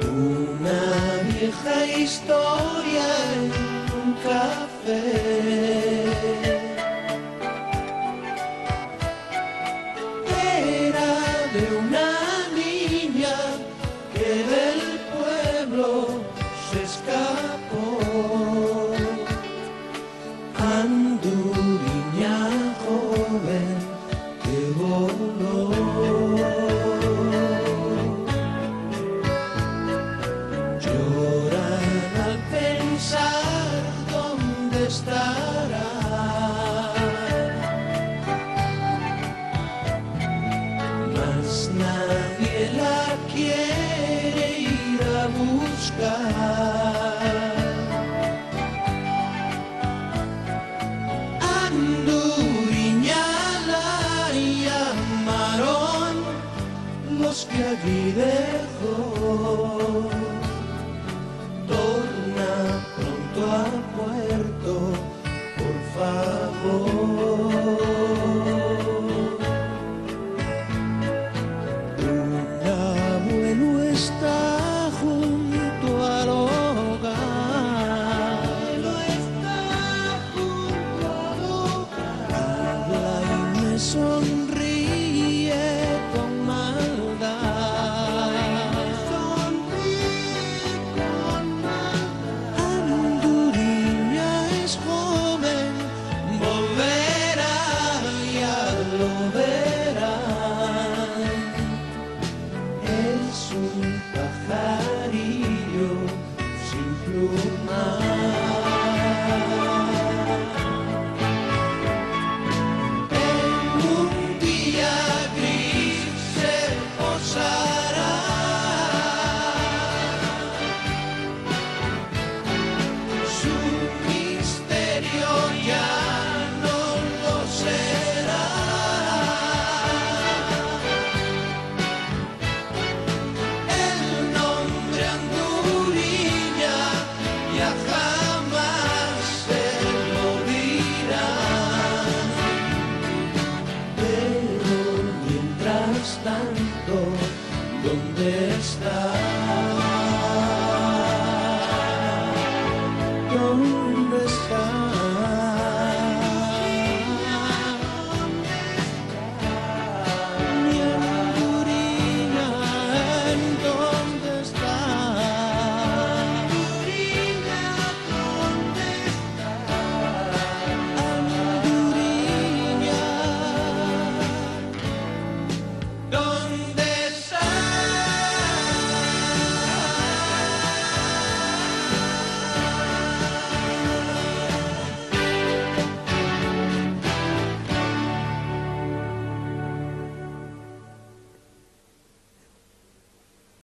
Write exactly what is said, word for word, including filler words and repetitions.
Una vieja historia en un café. Era de una niña que del pueblo se escapó. Anduriña joven que voló. Estará, mas nadie la quiere ir a buscar. Anduriña la llamaron los que allí dejó. Torna pronto al puerto, por favor. Un abuelo está junto al hogar. Abuelo está junto al hogar. Habla y me sonríe con maldad. Me sonríe con maldad. Anduriña es joven, volverá, ya lo verán. Es un pajarillo sin pluma. En un día gris se posará. Su misterio ya no lo será. El nombre Anduriña ya jamás se lo dirá. Pero mientras tanto, ¿dónde está? ¿Dónde